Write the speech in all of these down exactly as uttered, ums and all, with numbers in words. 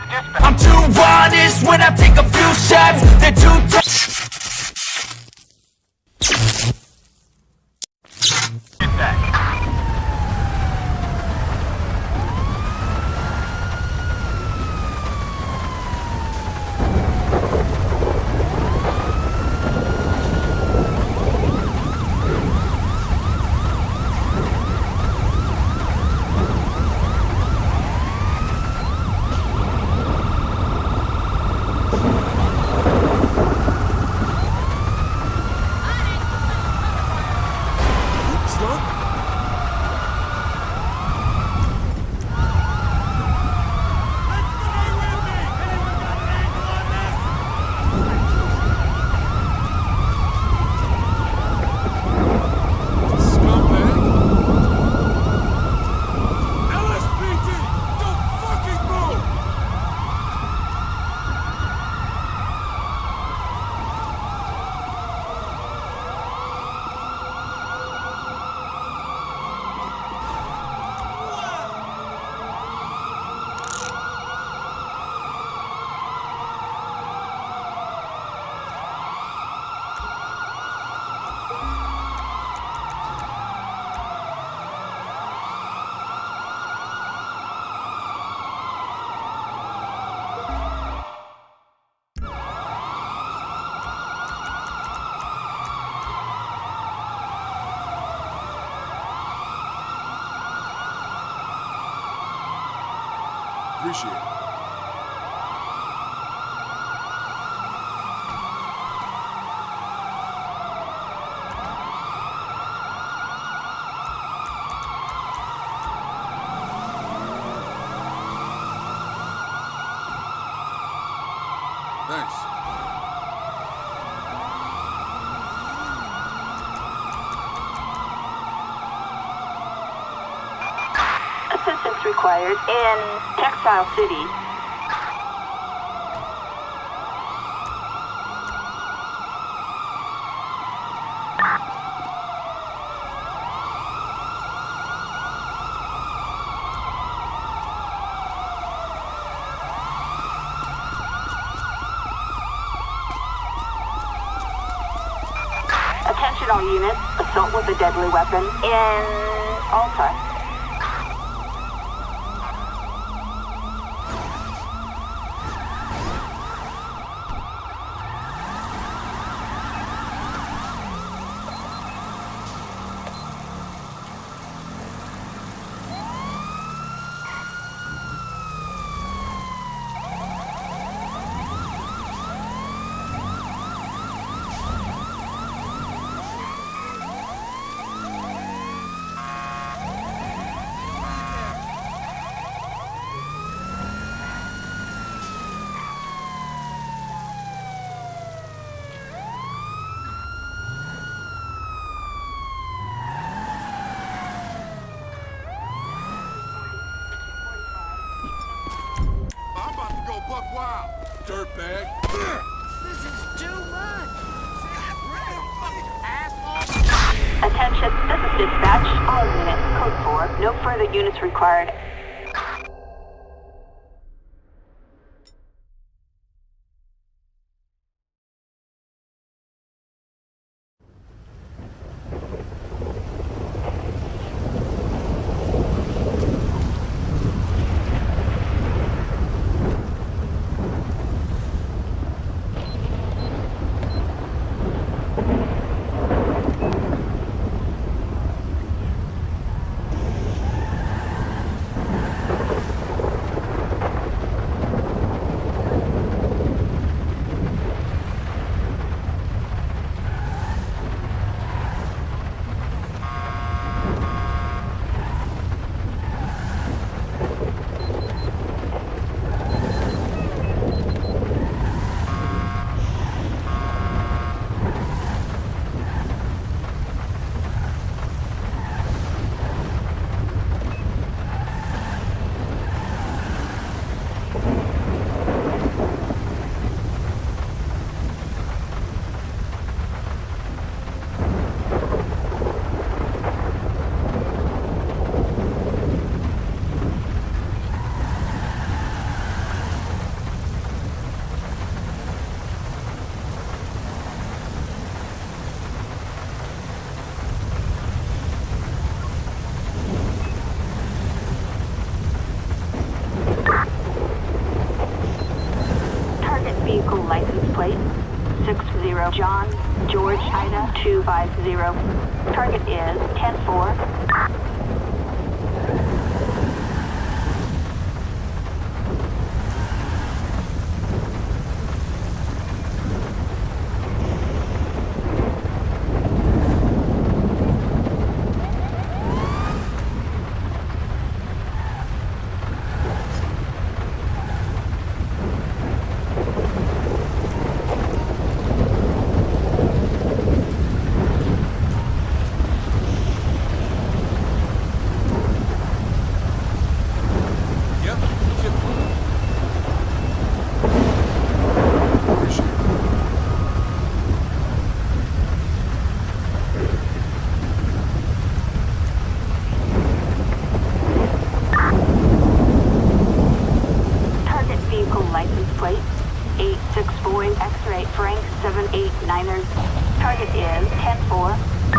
I'm too honest when I take a few shots. They're too tough. Get back. Appreciate it. Thanks. Assistance required in Textile City. Attention all units, assault with a deadly weapon in Alta. Buck wild, dirtbag. This is too much. Attention, this is dispatch. All units, code four. No further units required. zero. John, George, Ida, two five zero. Target is ten four. Target is ten four.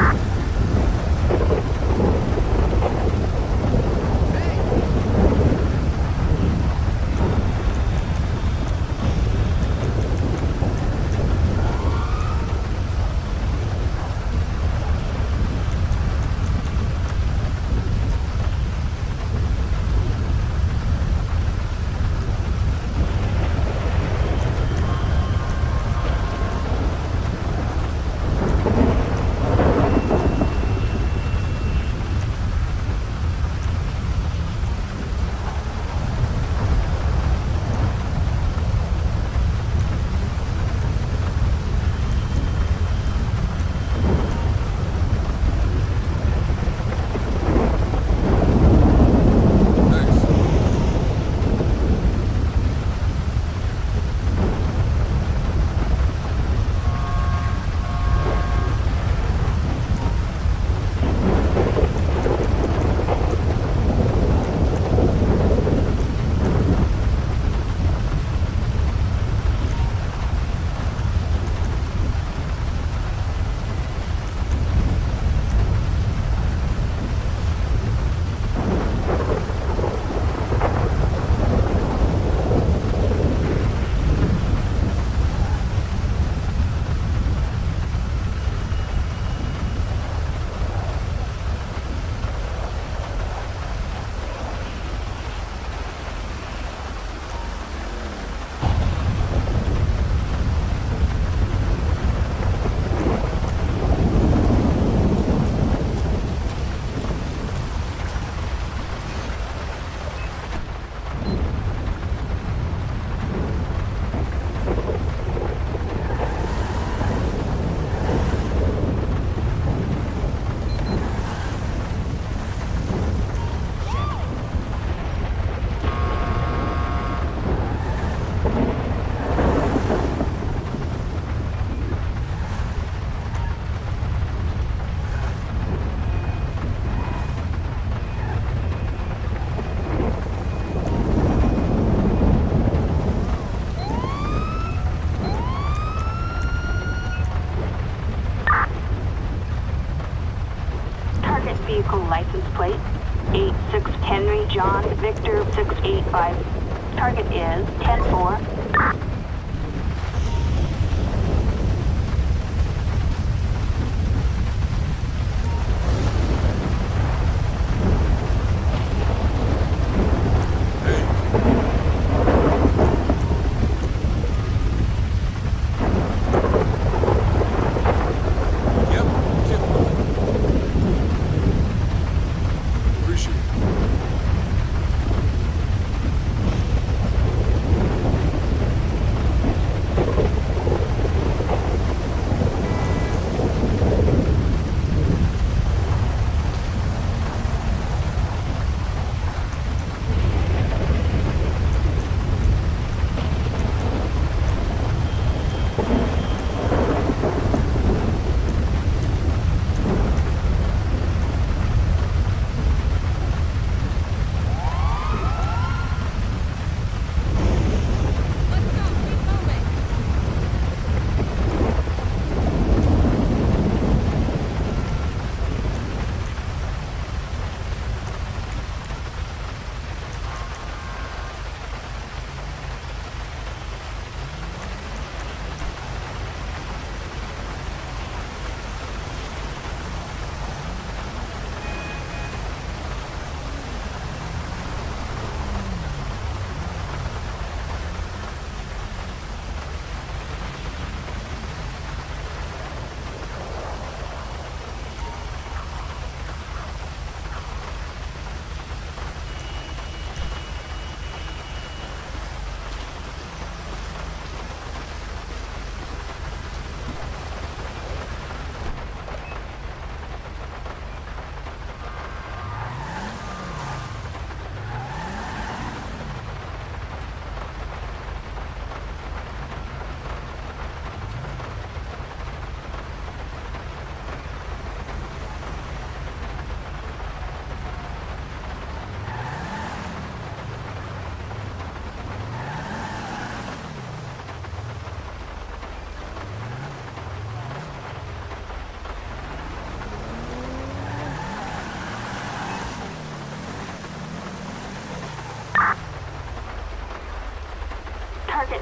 Vehicle license plate eight six Henry John Victor six eight five. Target is ten four.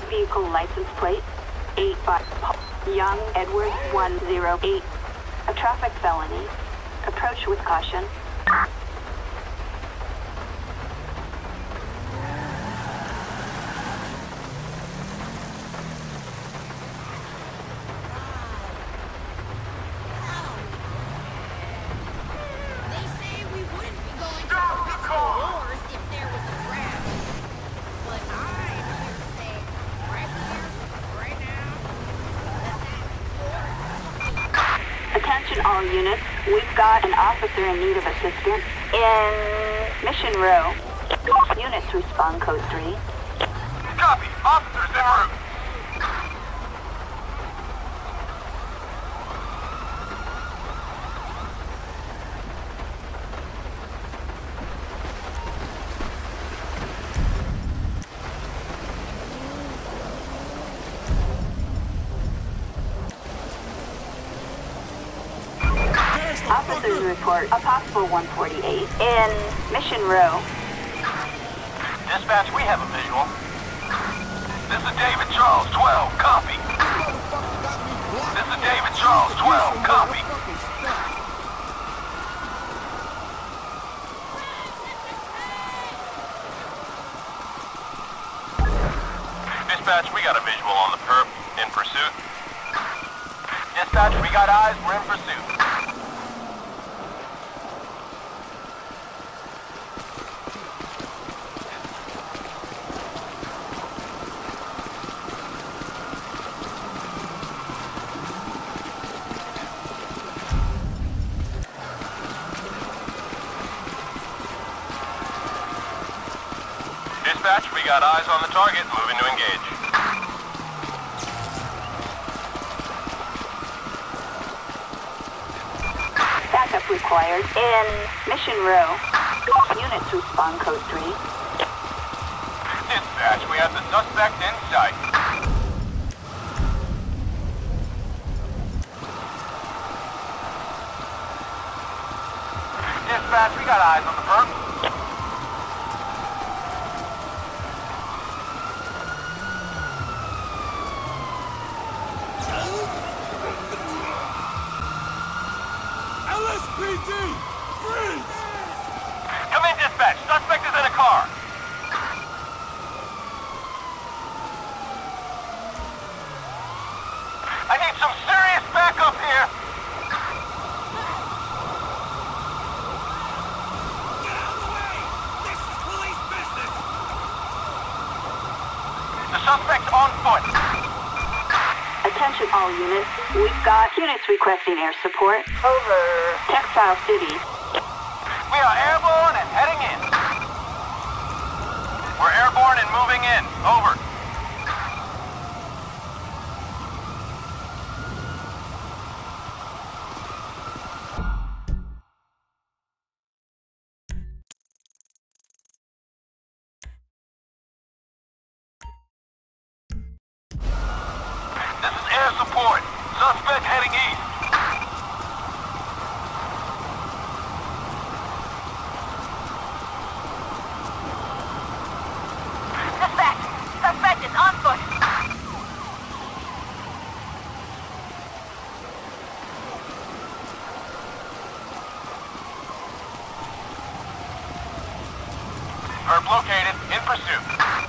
Vehicle license plate eight five Young Edward one zero eight. A traffic felony. Approach with caution. They say we wouldn't be going to perpetual wars if there was a draft. But I'm here to say, right here, right now, that Attention all units. We've got an officer in need of assistance in Mission Row. Units respond code three. Copy. Officers en route. Officers report a possible one forty-eight in Mission Row. Dispatch, we have a visual. This is David Charles twelve. Copy. This is David Charles twelve. Copy. Dispatch, we got a visual on the perp. In pursuit. Dispatch, we got eyes. We're in pursuit. Dispatch, we got eyes on the target. Moving to engage. Backup required in Mission Row. Units respond code three. Dispatch, we have the suspect in sight. Dispatch, we got eyes on the perp. L S P D! Freeze! Come in, dispatch. Suspect is in a car. I need some serious backup here. Get out of the way! This is police business! The suspect's on foot. Attention all units. We've got units requesting air support. Over. Textile City. We are airborne and heading in. We're airborne and moving in. Over. This is air support. Suspect heading east. Suspect. Suspect is on foot. Perp located. In pursuit.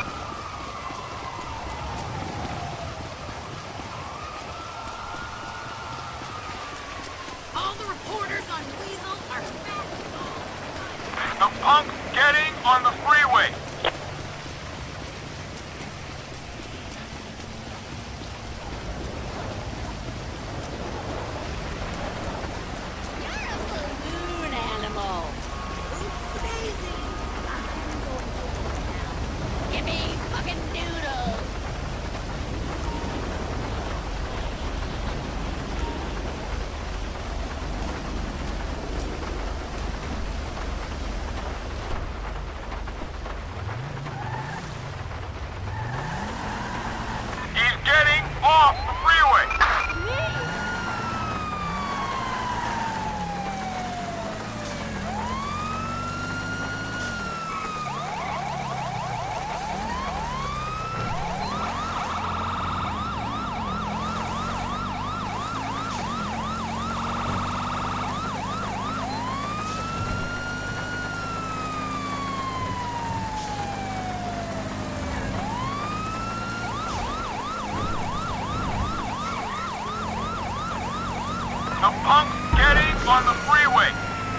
all the reporters on Weasel are back. The punk's getting on the freeway. You're a balloon animal. Oops, daisy. I'm going to now. Give me fucking noodles. punks getting on the freeway.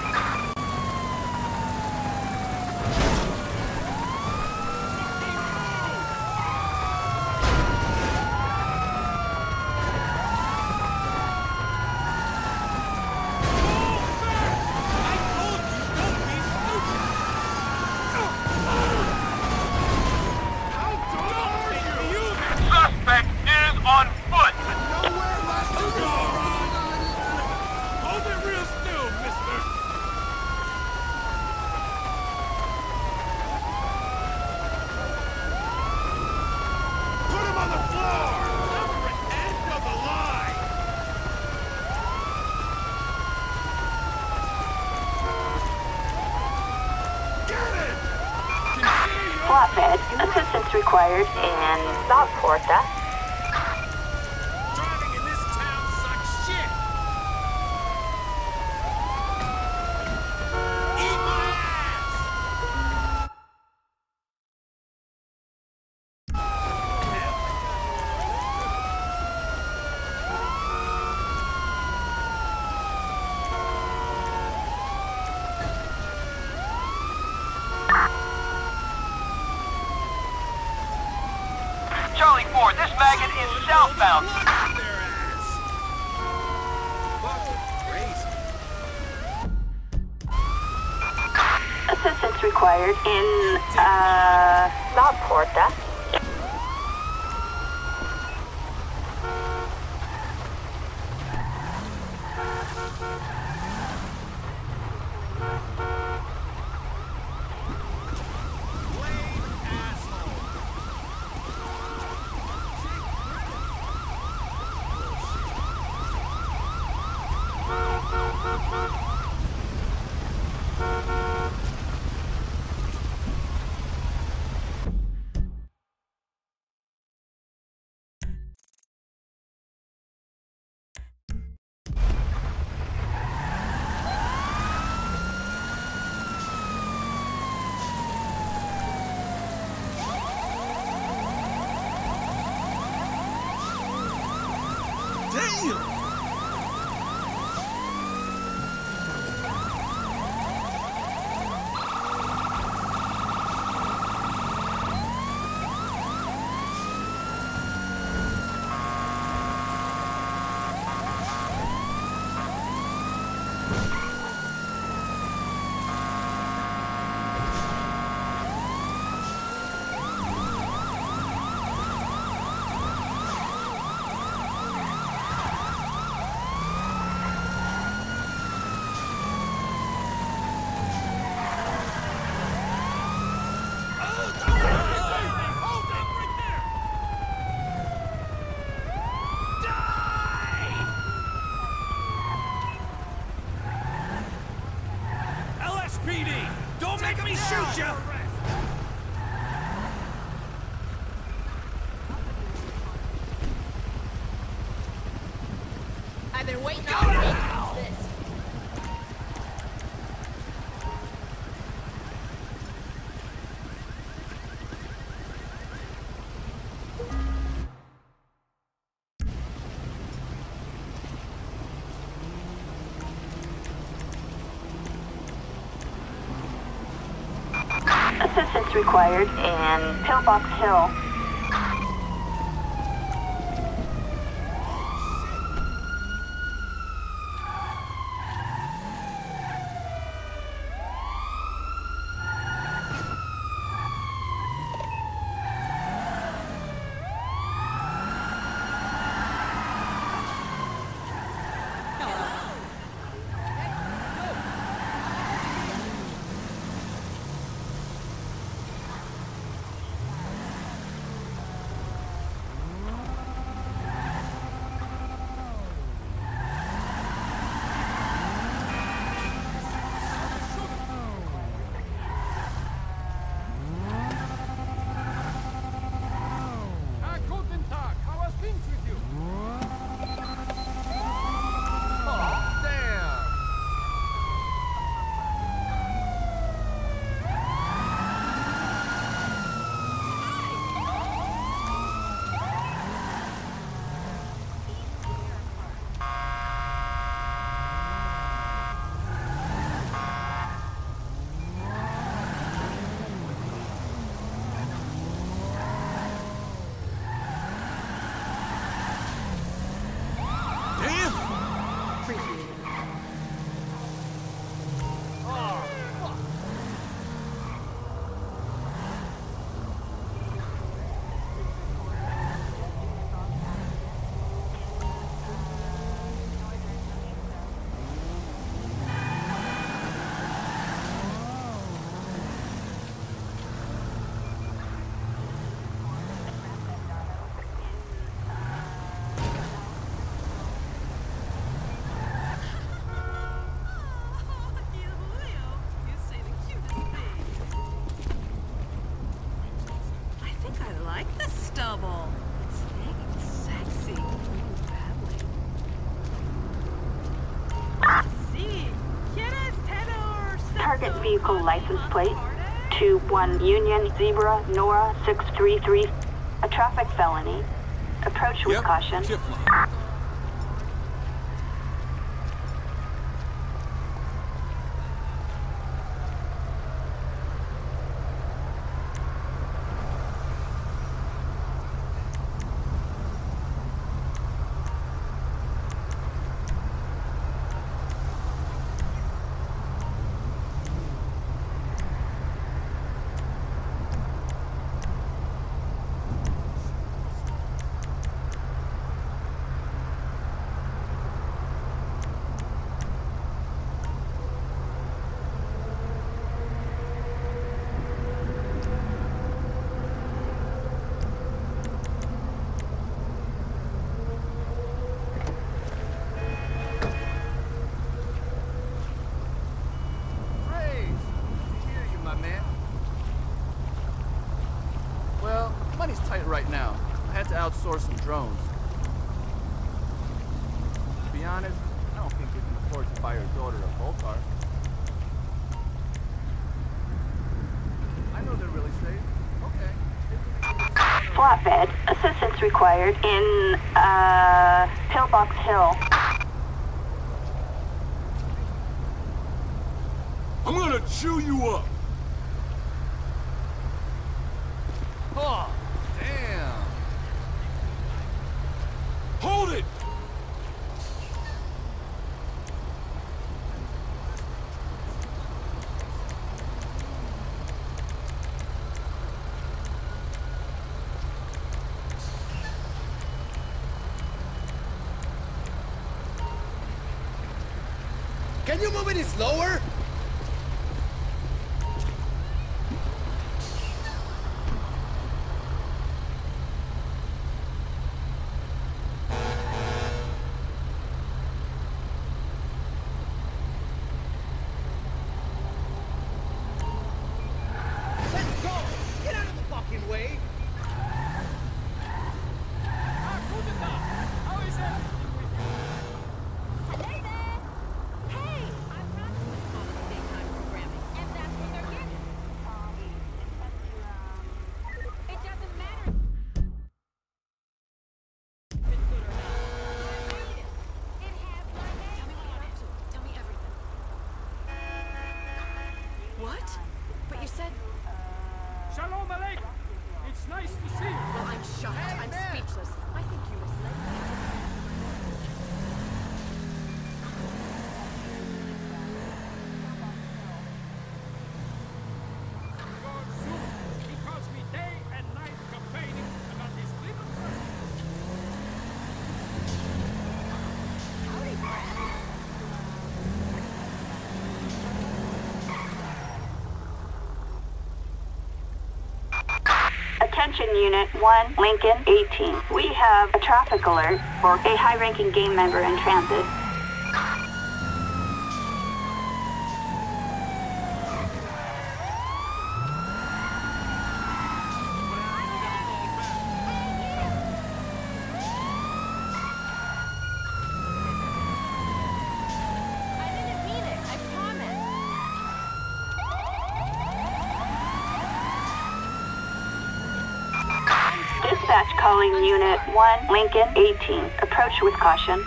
Suspect is on foot. Hold it real still, mister! Put him on the floor! Never end of the line! Get it! Can see you! Flatbed. Assistance required in South Porta. Driving in this town sucks shit! Eat my ass! Charlie four, this maggot is southbound. Blood out their ass! Fucking crazy. Assistance required in uh South Porta. Lame asshole. Damn! L S P D! Don't make me shoot you! I've been waiting on you to use this. Assistance required in Pillbox Hill. like the stubble. It's thick and sexy. Badly. See, ¿quieres tenor Target sexo vehicle con license mi plate parte? two one Union Zebra Nora six three three. A traffic felony. Approach with caution. Shift line. Money's tight right now. I had to outsource some drones. To be honest, I don't think you can afford to buy your daughter a Volcar. I know they're really safe. Okay. Flatbed. Assistance required in, uh, Pillbox Hill. I'm gonna chew you up. Oh, damn. Hold it! Can you move any slower? Let's go! Get out of the fucking way! Hello there! Hey! I'm not doing common daytime programming, and that's what they're getting. It doesn't matter if it's good or not. Read it. It has my name. Tell me what you're up to. Tell me everything. What? But you said... Shalom Aleichem! It's nice to see you. Well, I'm shocked. I'm speechless. I think you misled me. God soon. He calls me day and night complaining about his little cousin. Howdy, Brad. Attention Unit one, Lincoln eighteen. We have a traffic alert for a high-ranking gang member in transit. I didn't mean it, I promise. Dispatch calling Unit one, Lincoln eighteen. Approach with caution.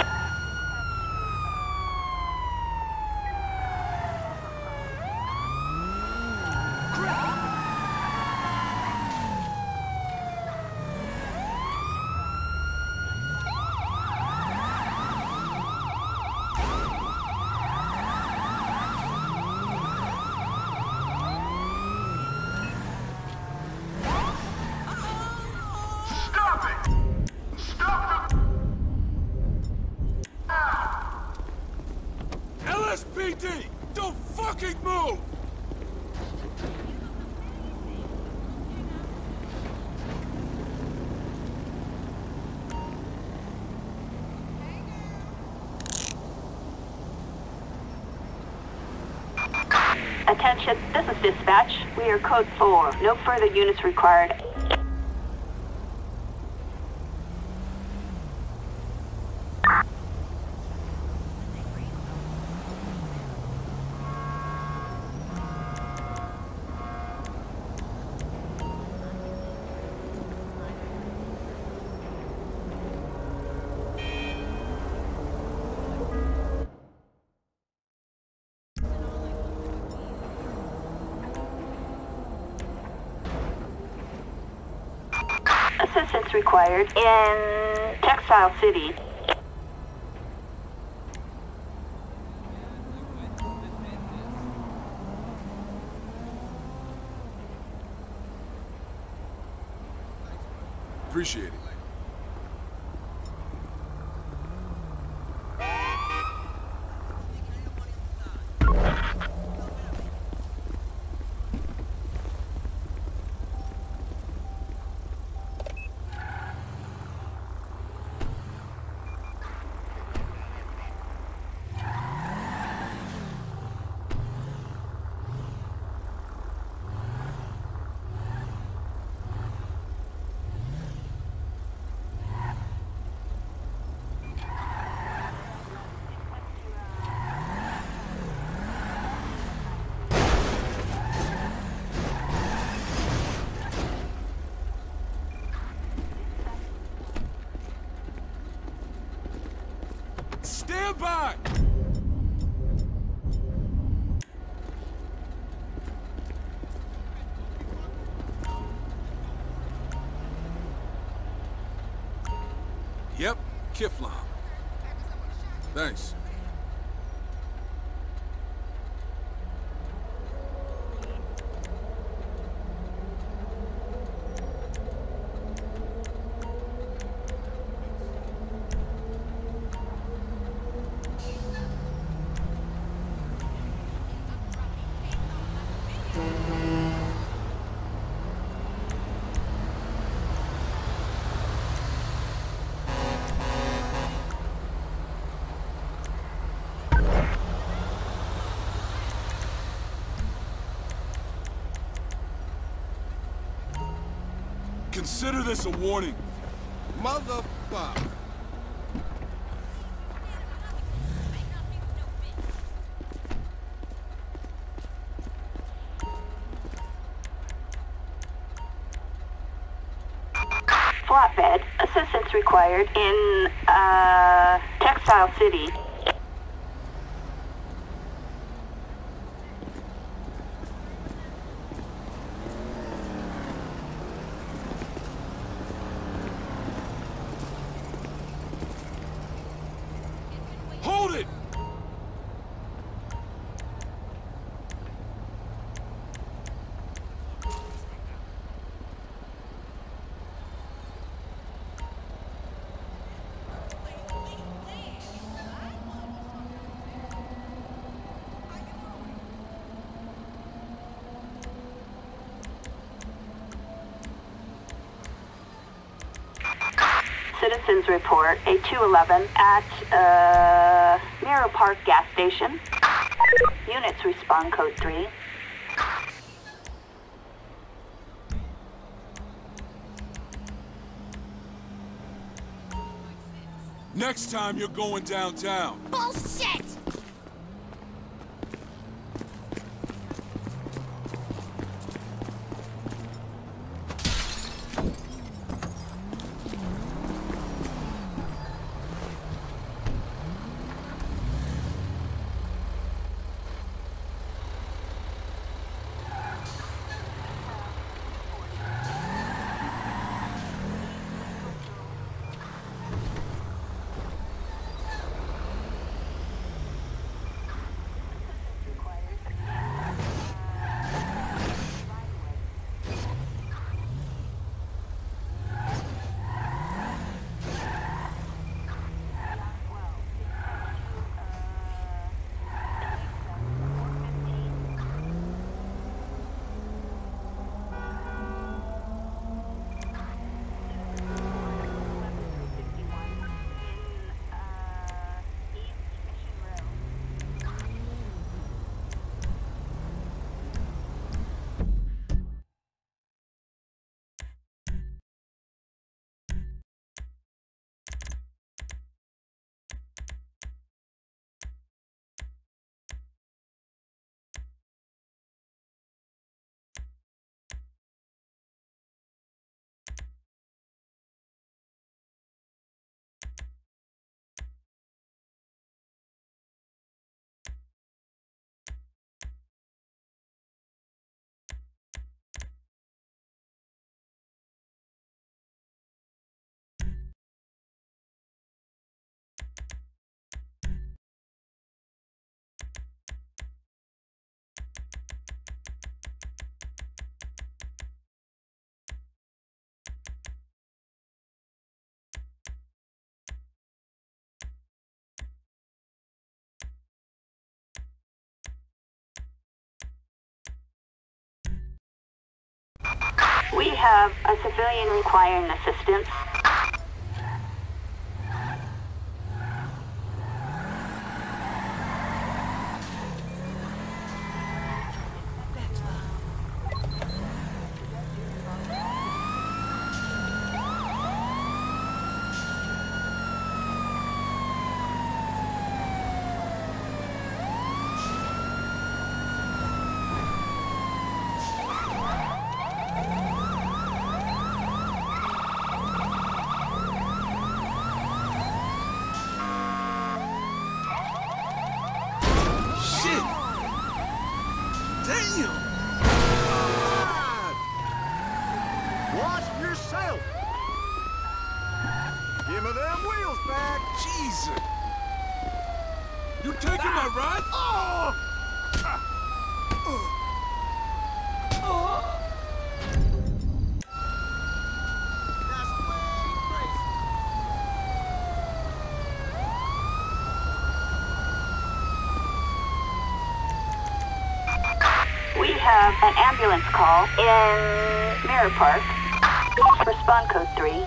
Stop it! Stop the... L S P D! Don't fucking move! Attention, this is dispatch. We are code four. No further units required. Assistance required in Textile City. Appreciate it. Stand back! Yep, Kiflam. Thanks. Consider this a warning. Motherfucker. Flatbed. Assistance required in, uh, Textile City. Hold it! Citizens report a two eleven at, uh, Mirror Park gas station. Units respond code three. Next time you're going downtown. Bullshit! We have a civilian requiring assistance. Give me them wheels back! Jesus! You taking my ride? Oh! That's way crazy. We have an ambulance call in Mirror Park. Respond code three.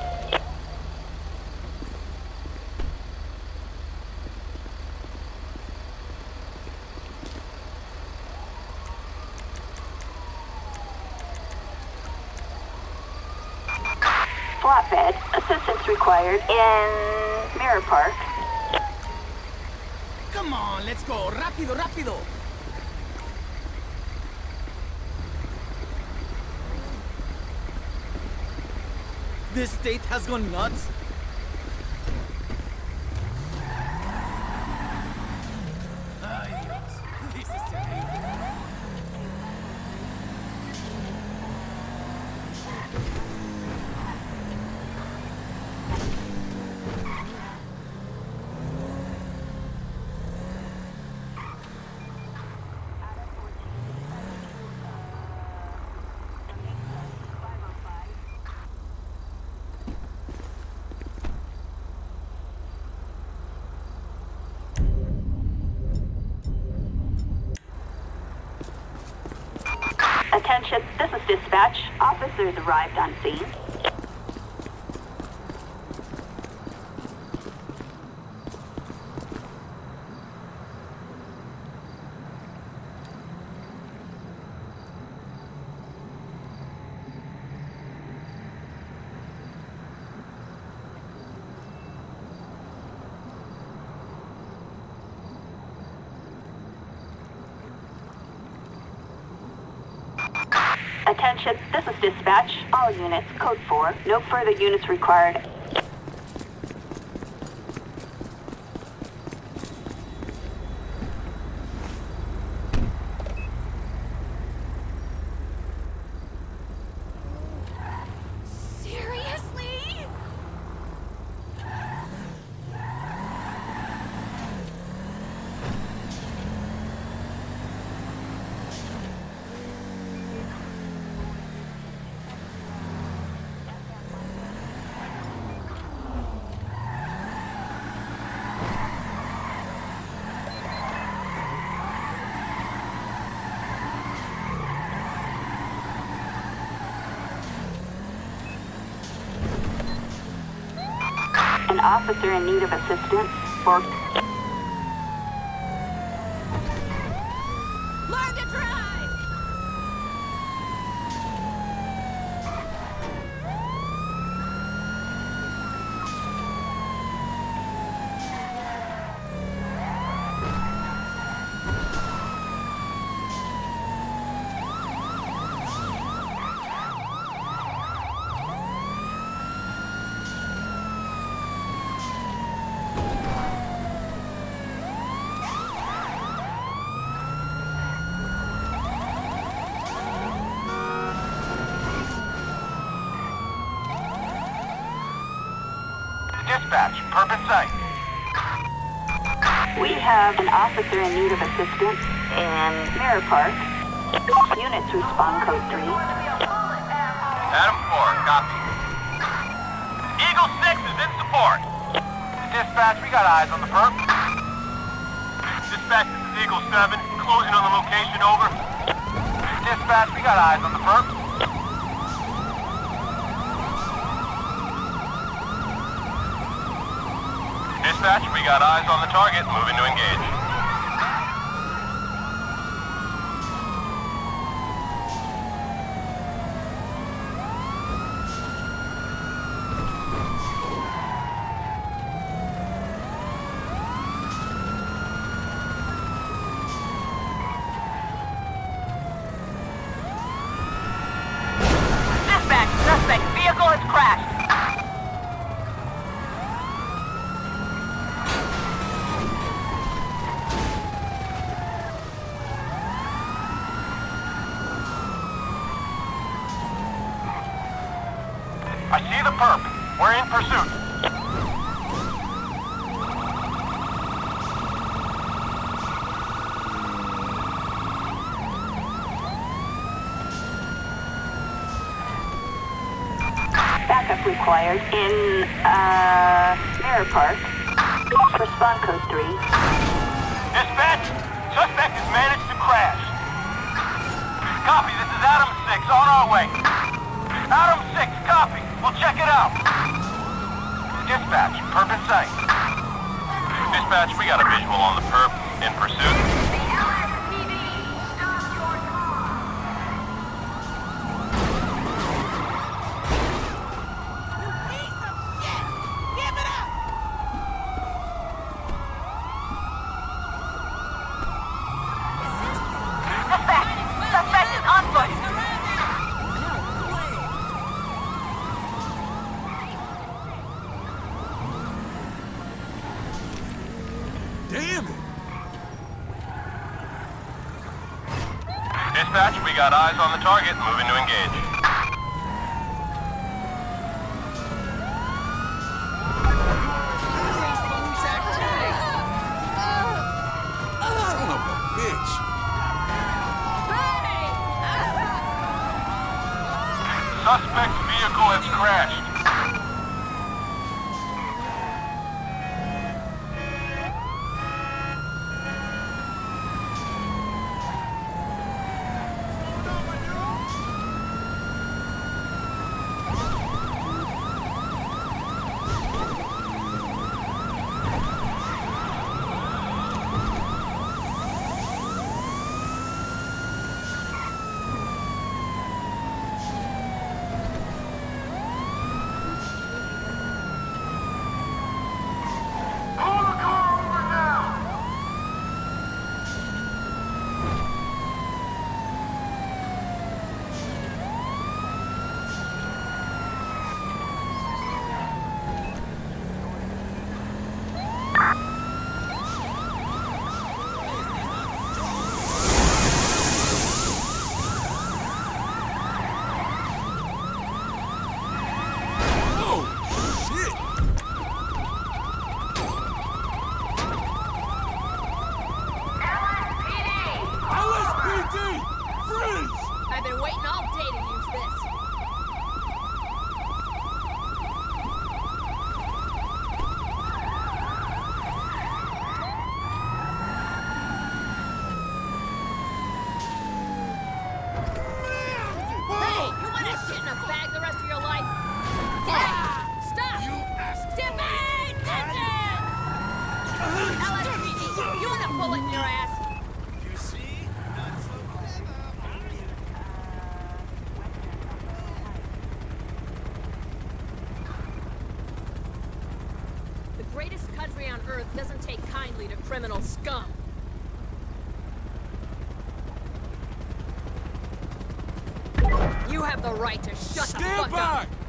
Flatbed. Assistance required in Mirror Park. Come on, let's go. Rápido, rápido. This state has gone nuts. Ay, Dios. This is terrible. Attention, this is dispatch. Officers arrived on scene. Attention, this is dispatch. All units, code four. No further units required. Seriously? An officer in need of assistance. Or Learn to drive! Dispatch, perp in sight. we have an officer in need of assistance in Mirror Park. Units respond code three. Adam four, copy. Eagle six is in support. Dispatch, we got eyes on the perp. Dispatch, this is Eagle seven. Closing on the location, over. Dispatch, we got eyes on the perp. Dispatch, we got eyes on the target. Moving to engage. Dispatch, suspect vehicle has crashed. I see the perp. We're in pursuit. Backup required in, uh, Mirror Park. Respond code three. Dispatch, suspect has managed to crash. Copy, this is Adam six, on our way. Adam six, copy. We'll check it out. Dispatch, perp in sight. Dispatch, we got a visual on the perp. In pursuit. Suspect is on foot. Damn it! Dispatch, we got eyes on the target. Moving to engage. Son of a bitch! Suspect's vehicle has crashed. I've been waiting all day to use this. Hey, you want to sit in a bag the rest of your life? Hey, stop! Step back! Attention! L S P D, you want a bullet in your ass? The greatest country on earth doesn't take kindly to criminal scum. You have the right to shut the Stand fuck by! up.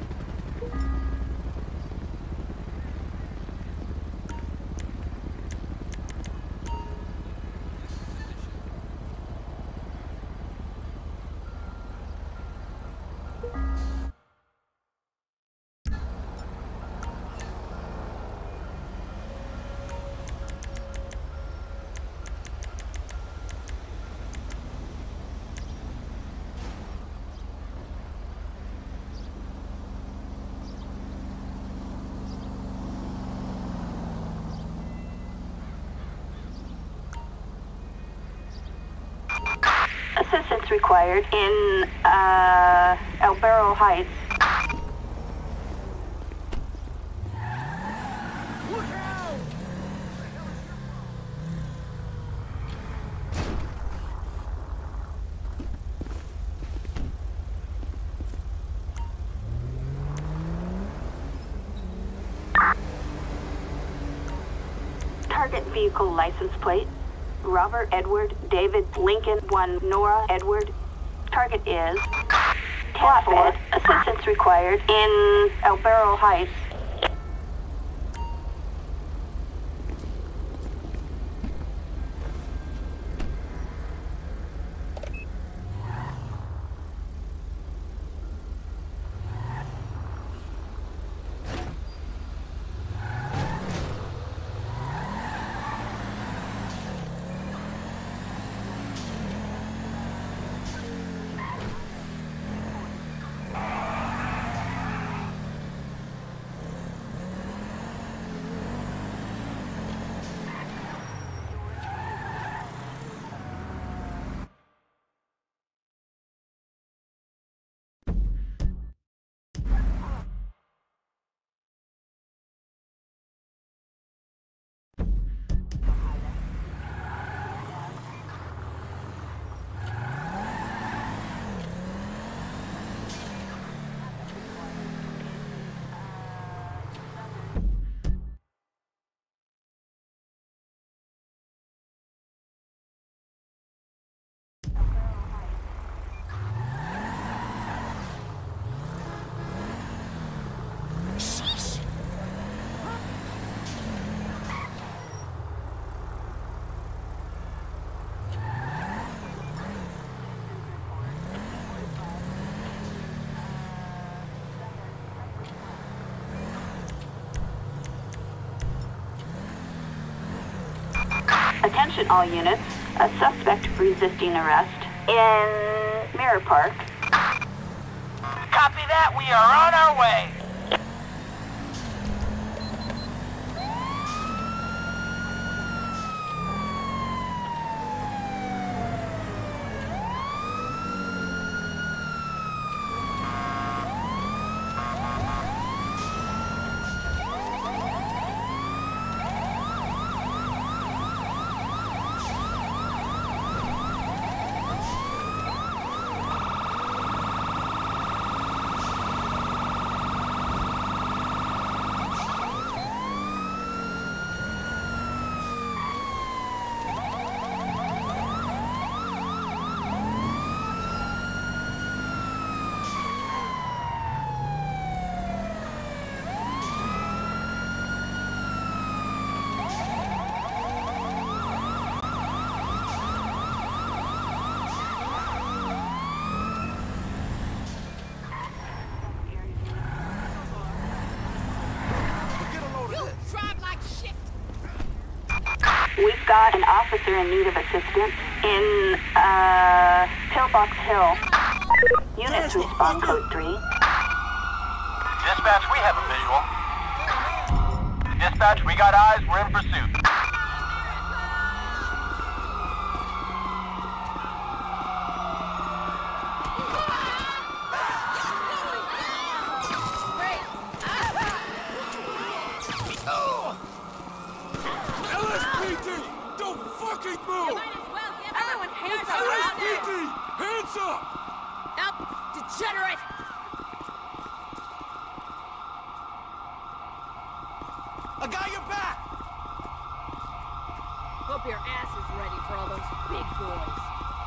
Assistance required in, uh, El Barro Heights. Look out! Target vehicle license plate, Robert Edward David Lincoln one Nora Edward. Target is flatbed. Assistance required in El Barrel Heights. Attention all units, a suspect resisting arrest in Mirror Park. Copy that, we are on our way. We've got an officer in need of assistance in, uh, Pillbox Hill. Units respond code three. Dispatch, we have a visual. Dispatch, we got eyes, we're in pursuit. L S P D! Don't fucking move! Everyone hates L S us P D! Hands up! Help! Degenerate! I got your back! Hope your ass is ready for all those big boys.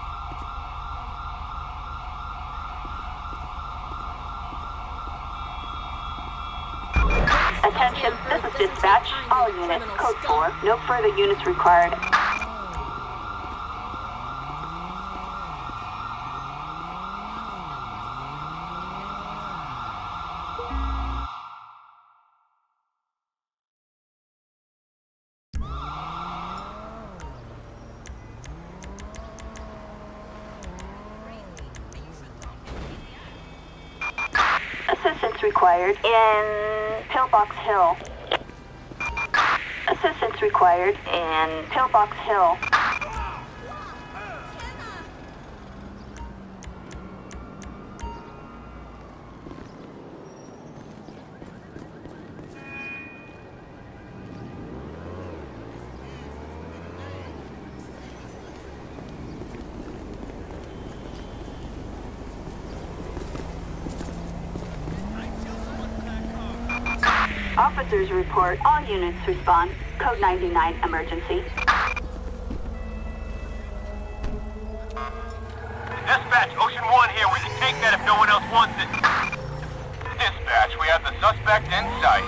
Attention, this is dispatch. All units, code four. No further units required. Assistance required in Pillbox Hill. Assistance required in Pillbox Hill. Officers report. All units respond. Code ninety-nine emergency. Dispatch, Ocean One here. We can take that if no one else wants it. Dispatch, we have the suspect in sight.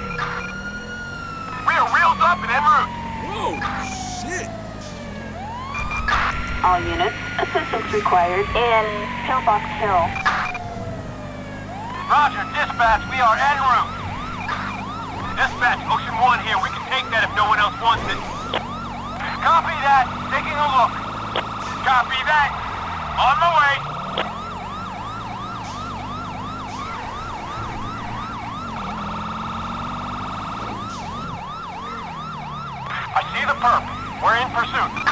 We are reeled up and en route. Whoa, shit! All units, assistance required in Pillbox Hill. Roger, dispatch, we are en route. Dispatch, Ocean One here. We can take that if no one else wants it. Copy that. Taking a look. Copy that. On the way. I see the perp. We're in pursuit.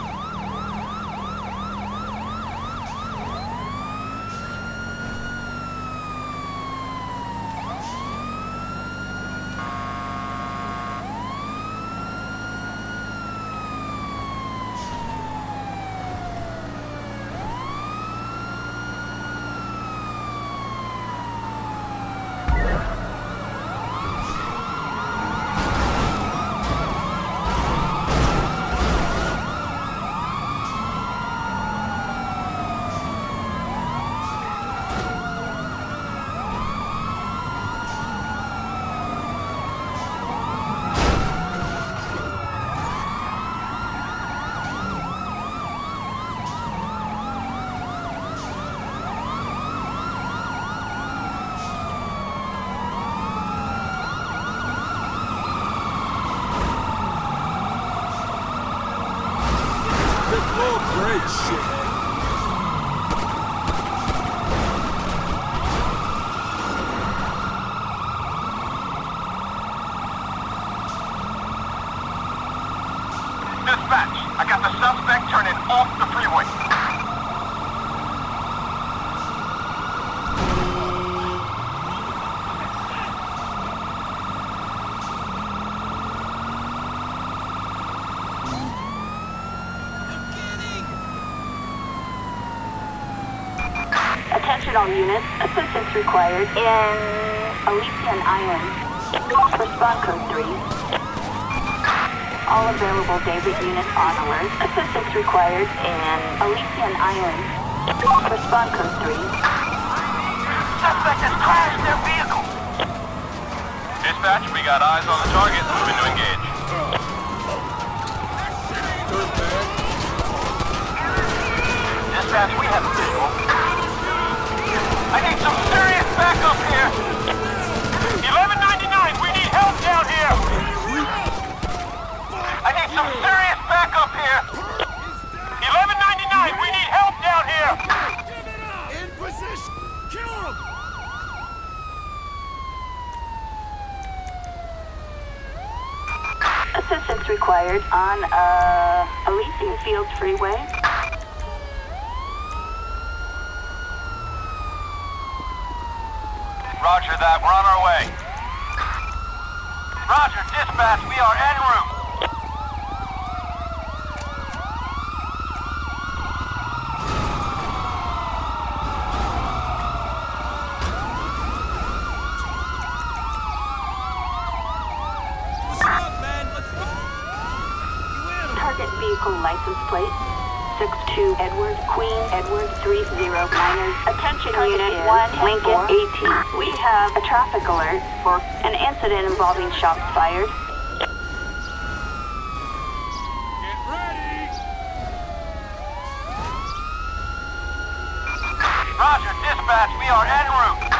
Oh, great shit. Dispatch, I got the suspect turning off the freeway. Attention all units, assistance required in Elysian Islands. Respond code three. All available David units on alert. Assistance required in Elysian Islands. Respond code three. Suspect has crashed their vehicle. Dispatch, we got eyes on the target. Moving to engage. Dirtbag. Dispatch, we have a visual. I need some serious backup here. eleven ninety-nine, we need help down here. I need some serious backup here. eleven ninety-nine, we need help down here. In position. Kill him. Assistance required on uh, Elysian Fields Freeway. Roger that, we're on our way. Roger, dispatch, we are en route. What's up, man? Let's go. You in? Target vehicle license plate. six two Edward, Queen, Edward three zero niners. Attention unit one, Lincoln eighteen. We have a traffic alert for an incident involving shots fired. Get ready! Roger, dispatch, we are en route.